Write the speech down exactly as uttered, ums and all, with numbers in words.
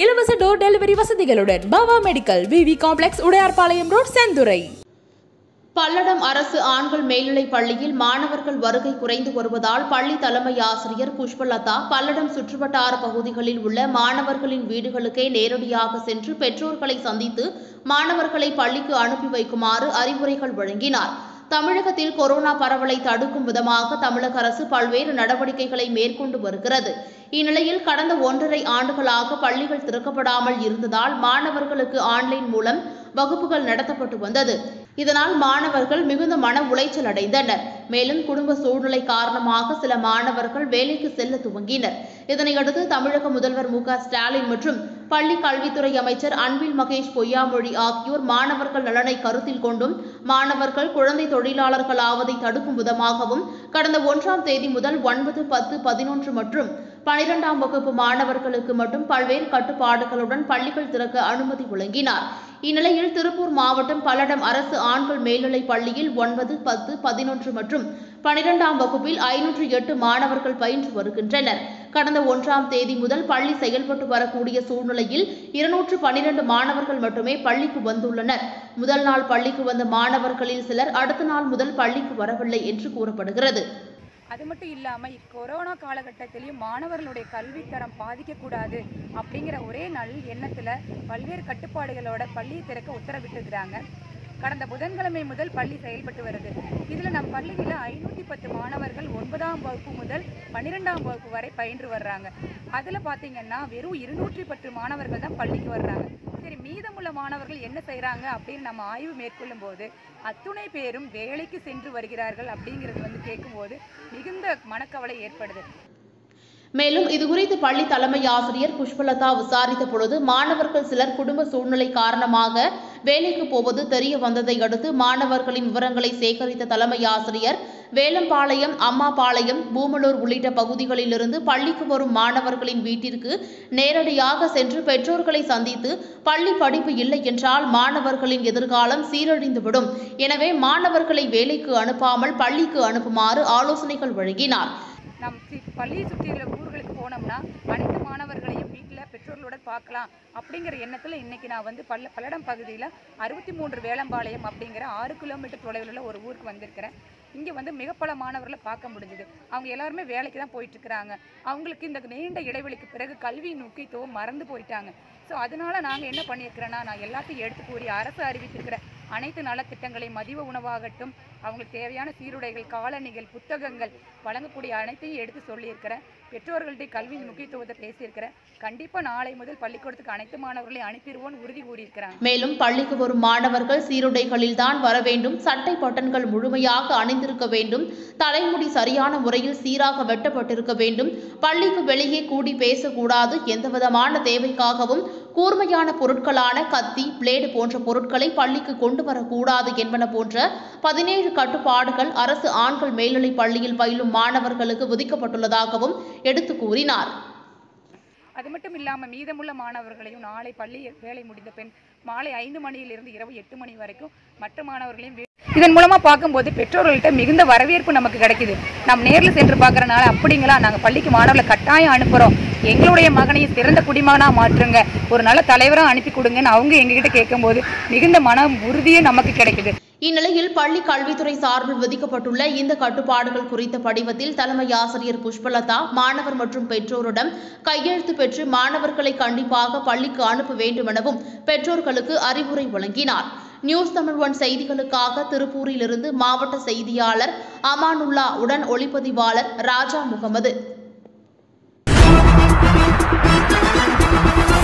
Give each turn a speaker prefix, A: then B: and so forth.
A: இலவச door delivery வசதிகளுடன் Bava medical, V V complex, Udayarpalayam road, Senthurai.
B: Palladam அரசு ஆண்கள் மேல்நிலைப் பள்ளியில் மாணவர்கள் வருகை குறைந்து வருவதால் பள்ளி தலைமை ஆசிரியர் புஷ்பலதா பல்லடம் சுற்றுவட்டார பகுதிகளில் உள்ள மாணவர்களின் வீடுகளுக்கே நேரடியாக சென்று பெற்றோர்களை சந்தித்து மாணவர்களை பள்ளிக்கு அனுப்பி வைக்குமாறு அறிவுரைகள் வழங்கினார். தமிழகத்தில் கொரோனா பரவலை தடுக்கும் விதமாக தமிழக அரசு பல்வேறு நடவடிக்கைகளை மேற்கொண்டு வருகிறது. இந்நிலையில் கடந்த ஒன்றரை ஆண்டுகளாக பள்ளிகள் திறக்கப்படாமல் இருந்ததால் மாணவர்களுக்கு ஆன்லைன் மூலம் வகுப்புகள் நடத்தப்பட்டு வந்தது. இதனால் மாணவர்கள் மிகுந்த மன உளைச்சல் அடைந்தனர். மேலும் குடும்ப சூழ்நிலை காரணமாக சில மாணவர்கள் வேலைக்கு செல்ல துவங்கினர். இதனையடுத்து தமிழக முதல்வர் மு க ஸ்டாலின் மற்றும் பள்ளி கல்வித்துறை அமைச்சர் அன்பில் மகேஷ் பொய்யாமொழி ஆகியோர் மாணவர்கள் நலனை கருத்தில் கொண்டும் மாணவர்கள் குழந்தை தொழிலாளர்கள் ஆவதை தடுக்கும் விதமாகவும் கடந்த ஒன்றாம் தேதி முதல் ஒன்பது, பத்து, பதினொன்று மற்றும் பனிரெண்டாம் வகுப்பு மாணவர்களுக்கு மட்டும் பல்வேறு கட்டுப்பாடுகளுடன் பள்ளிகள் திறக்க அனுமதி வழங்கினார். இந்நிலையில் திருப்பூர் மாவட்டம் பல்லடம் அரசு ஆண்கள் மேல்நிலைப் பள்ளியில் ஒன்பது, பத்து, பதினொன்று மற்றும் பனிரெண்டாம் வகுப்பில் ஐநூற்று எட்டு மாணவர்கள் பயின்று வருகின்றனர். கடந்த ஒன்றாம் தேதி முதல் பள்ளி செயல்பட்டு வரக்கூடிய சூழ்நிலையில் இருநூற்று பனிரெண்டு மாணவர்கள் மட்டுமே பள்ளிக்கு வந்துள்ளனர். முதல் நாள் பள்ளிக்கு வந்த மாணவர்களில் சிலர் அடுத்த நாள் முதல் பள்ளிக்கு வரவில்லை என்று கூறப்படுகிறது.
C: அது மட்டும் இல்லாமல் கொரோனா காலகட்டத்திலையும் மாணவர்களுடைய கல்வித்தரம் பாதிக்கக்கூடாது அப்படிங்கிற ஒரே நல் எண்ணத்தில் பல்வேறு கட்டுப்பாடுகளோட பள்ளியை திறக்க உத்தரவிட்டிருக்கிறாங்க. கடந்த புதன்கிழமை முதல் பள்ளி செயல்பட்டு வருது. இதில் நம் பள்ளியில் ஐநூற்றி பத்து மாணவர்கள் ஒன்பதாம் வகுப்பு முதல் பன்னிரெண்டாம் வகுப்பு வரை பயின்று வர்றாங்க. அதில் பார்த்தீங்கன்னா வெறும் இருநூற்றி பத்து மாணவர்கள் தான் பள்ளிக்கு வர்றாங்க. சரி, மீதமுள்ள மாணவர்கள் என்ன செய்கிறாங்க அப்படின்னு நம்ம ஆய்வு மேற்கொள்ளும் போது அத்துணை பேரும் வேலைக்கு சென்று வருகிறார்கள். அப்படிங்கிறது வந்து கேட்கும்போது மிகுந்த மனக்கவலை ஏற்படுது.
B: மேலும் இதுகுறித்து பள்ளி தலைமை ஆசிரியர் புஷ்பலதா விசாரித்த பொழுது மாணவர்கள் சிலர் குடும்ப சூழ்நிலை காரணமாக வேலைக்கு போவது தெரிய வந்ததை அடுத்து மாணவர்களின் விவரங்களை சேகரித்த தலைமை ஆசிரியர் வேலம்பாளையம், அம்மாபாளையம், பூமலூர் உள்ளிட்ட பகுதிகளிலிருந்து பள்ளிக்கு வரும் மாணவர்களின் வீட்டிற்கு நேரடியாக சென்று பெற்றோர்களை சந்தித்து பள்ளி படிப்பு இல்லை என்றால் மாணவர்களின் எதிர்காலம் சீரழிந்துவிடும். எனவே மாணவர்களை வேலைக்கு அனுப்பாமல் பள்ளிக்கு அனுப்புமாறு ஆலோசனைகள் வழங்கினார்.
C: நம் பள்ளியை சுற்றியுள்ள ஊர்களுக்கு போனோம்னா அனைத்து மாணவர்களையும் வீட்டில் பெற்றோர்களுடன் பார்க்கலாம் அப்படிங்கிற எண்ணத்தில் இன்றைக்கி நான் வந்து பல்ல பல்லடம் பகுதியில் அறுபத்தி மூன்று வேலம்பாளையம் அப்படிங்கிற ஆறு கிலோமீட்டர் தொலைவில் உள்ள ஒரு ஊருக்கு வந்திருக்கிறேன். இங்கே வந்து மிக பல மாணவர்களை பார்க்க முடிஞ்சுது. அவங்க எல்லாருமே வேலைக்கு தான் போயிட்டுருக்குறாங்க. அவங்களுக்கு இந்த நீண்ட இடைவெளிக்கு பிறகு கல்வியின் முக்கியத்துவம் மறந்து போயிட்டாங்க. ஸோ அதனால் நாங்கள் என்ன பண்ணியிருக்கிறேன்னா, நான் எல்லாத்தையும் எடுத்து கூறி அரசு அறிவித்திருக்கிற அனைத்து நலத்திட்டங்களை மதிய உணவாகட்டும், அவங்களுக்கு தேவையான சீருடைகள், காலணிகள், புத்தகங்கள் வழங்கக்கூடிய அனைத்தையும் எடுத்து சொல்லியிருக்கிறேன். பெற்றோர்கள்ட்ட கல்வியின் முக்கியத்துவத்தை பேசியிருக்கிறேன். கண்டிப்பாக நாளை முதல் பள்ளிக்கூடத்துக்கு அனைத்து மாணவர்களையும் அனுப்பிடுவோன்னு உறுதி கூறியிருக்கிறாங்க.
B: மேலும் பள்ளிக்கு வரும் மாணவர்கள் சீருடைகளில் தான் வர வேண்டும், சட்டை பட்டன்கள் முழுமையாக அணிந்திருக்க வேண்டும், தலைமுடி சரியான முறையில் சீராக வெட்டப்பட்டிருக்க வேண்டும், பள்ளிக்கு வெளியே கூடி பேசக்கூடாது, எந்தவிதமான தேவைக்காகவும் கூர்மையான பொருட்களான கத்தி, பிளேடு போன்ற பொருட்களை பள்ளிக்கு கொண்டு வரக்கூடாது என்பன போன்ற பதினேழு கட்டுப்பாடுகள் அரசு ஆண்கள் மேல்நிலைப் பள்ளியில் பயிலும் மாணவர்களுக்கு விதிக்கப்பட்டுள்ளதாகவும் எடுத்து கூறினார்.
C: அது மட்டும் இல்லாமல் மீதமுள்ள மாணவர்களையும் நாளை பள்ளி வேலை முடிந்த பின் மாலை ஐந்து மணியிலிருந்து இரவு எட்டு மணி வரைக்கும் மற்ற மாணவர்களையும் இதன் மூலமாக பார்க்கும்போது பெற்றோர்கள்ட்ட மிகுந்த வரவேற்பு நமக்கு கிடைக்குது. நாம் நேரில் சென்று பார்க்குறனால அப்படிங்களா, நாங்கள் பள்ளிக்கு மாணவர்களை கட்டாயம் அனுப்புகிறோம், எங்களுடைய மகனையும் சிறந்த குடிமகனாக மாற்றுங்க, ஒரு நல்ல தலைவராக அனுப்பி கொடுங்கன்னு அவங்க எங்ககிட்ட கேட்கும்போது மிகுந்த மன உறுதியே நமக்கு கிடைக்குது.
B: இந்நிலையில் பள்ளி கல்வித்துறை சார்பில் விதிக்கப்பட்டுள்ள இந்த கட்டுப்பாடுகள் குறித்த படிவத்தில் தலைமை ஆசிரியர் புஷ்பலதா மாணவர் மற்றும் பெற்றோரிடம் கையெழுத்து பெற்று மாணவர்களை கண்டிப்பாக பள்ளிக்கு அனுப்ப வேண்டும் எனவும் பெற்றோர்களுக்கு அறிவுரை வழங்கினார். நியூஸ் தமிழ் ஒன் செய்திகளுக்காக திருப்பூரிலிருந்து மாவட்ட செய்தியாளர் அமானுல்லா உடன் ஒளிப்பதிவாளர் ராஜா முகமது.